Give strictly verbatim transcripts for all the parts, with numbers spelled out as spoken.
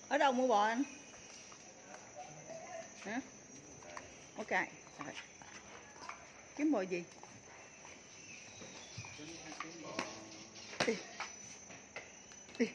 Ở đâu mua bò anh? Hả? Ok. Rồi. Kiếm bò gì? Đi. Đi.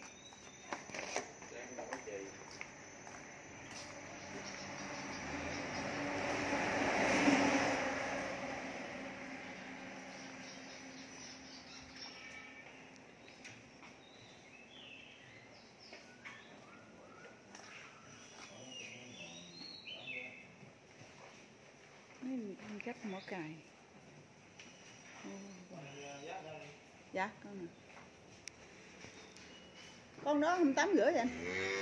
Cắt mỏ cài. Dạ con nè. Con đó không tám rưỡi vậy anh?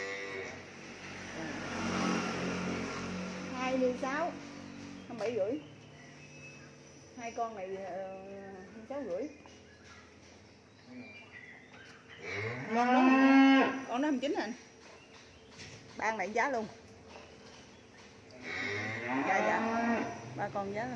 Hai mươi sáu, không bảy rưỡi. Hai con này không sáu rưỡi. Con đó con đó không chín anh. Ban này giá luôn. Dạ dạ. Ba con giá luôn.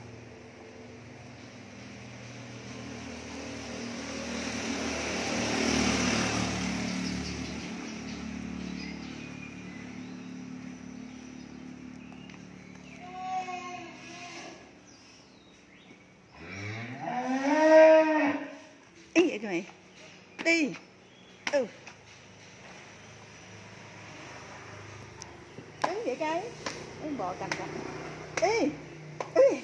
Ý vậy cho mày. Đi. Ừ. Đứng vậy cái. Đứng bò cành cành. Đi. Đi.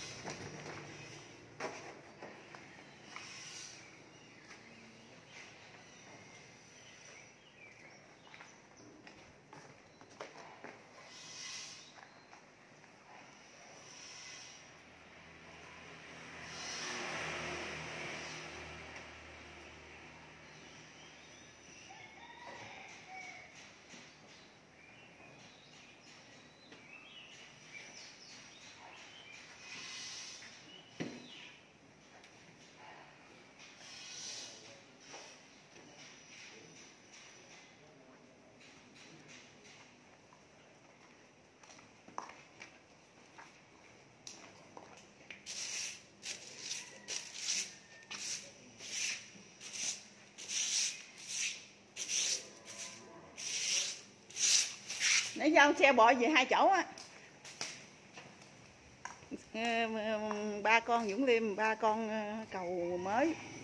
Nãy giao xe bò về hai chỗ á. Ba con Dũng Liêm, ba con cầu mới.